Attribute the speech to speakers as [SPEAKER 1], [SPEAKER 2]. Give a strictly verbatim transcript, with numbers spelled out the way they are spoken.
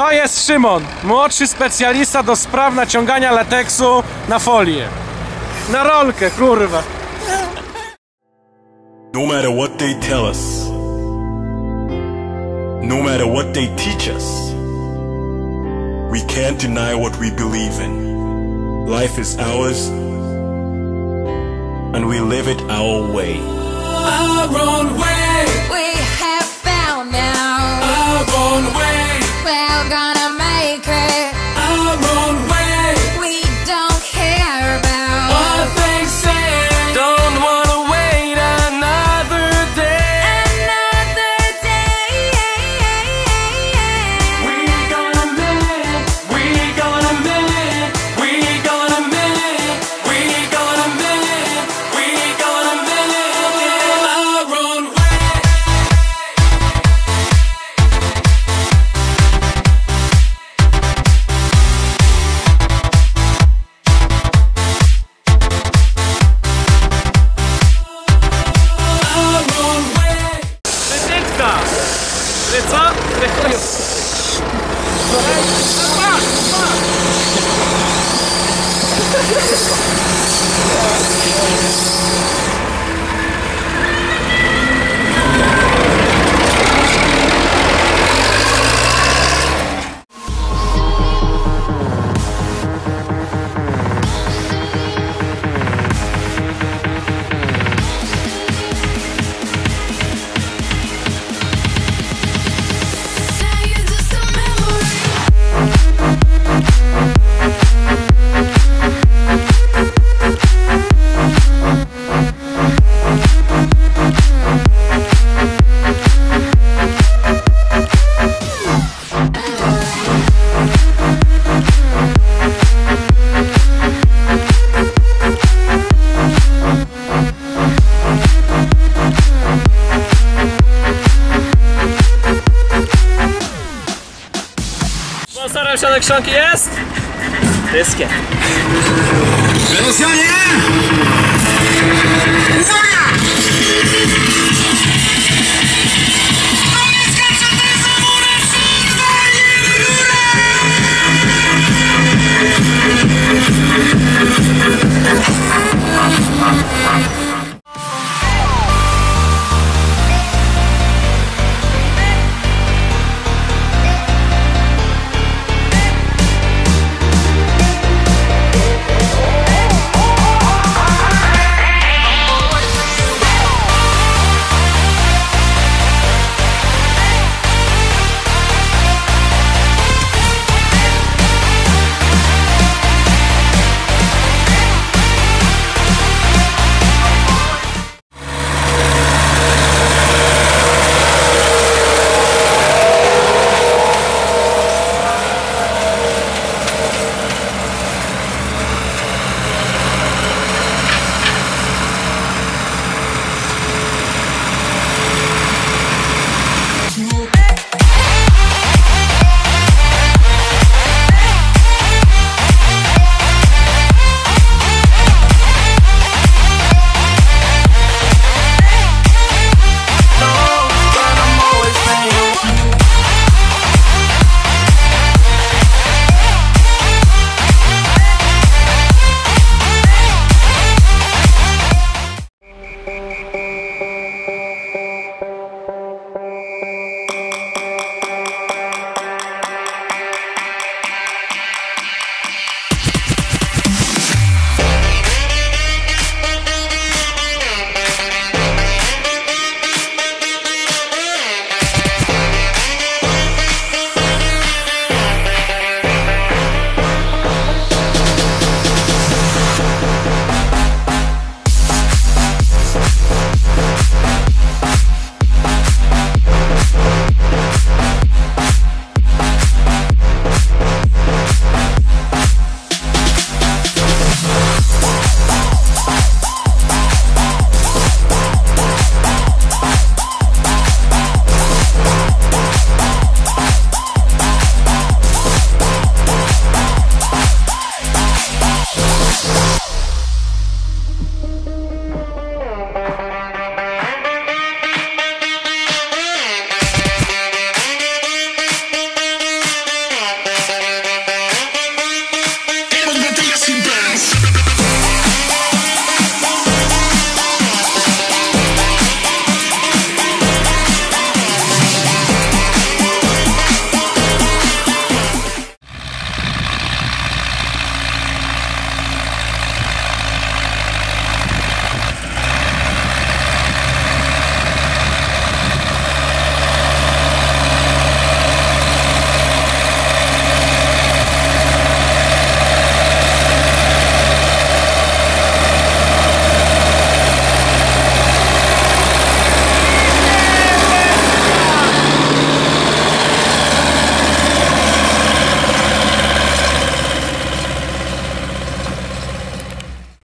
[SPEAKER 1] To jest Szymon, młodszy specjalista do spraw naciągania lateksu na folię. Na rolkę, kurwa.
[SPEAKER 2] No matter what they tell us, no matter what they teach us, we can't deny what we believe in. Life is ours, and we live it our way.
[SPEAKER 3] Our own way. We have found now. Our own way. We're gonna make it. Our own way. We don't care about what they say. Don't wanna wait another day. Another day. We gonna live. We gonna live. We gonna live. We gonna live. We gonna live our own way.
[SPEAKER 1] Wytyczka! Ty co? Ty chuju! Sponsorem Sionek Krzonki jest Ryskie.
[SPEAKER 4] Uwaga!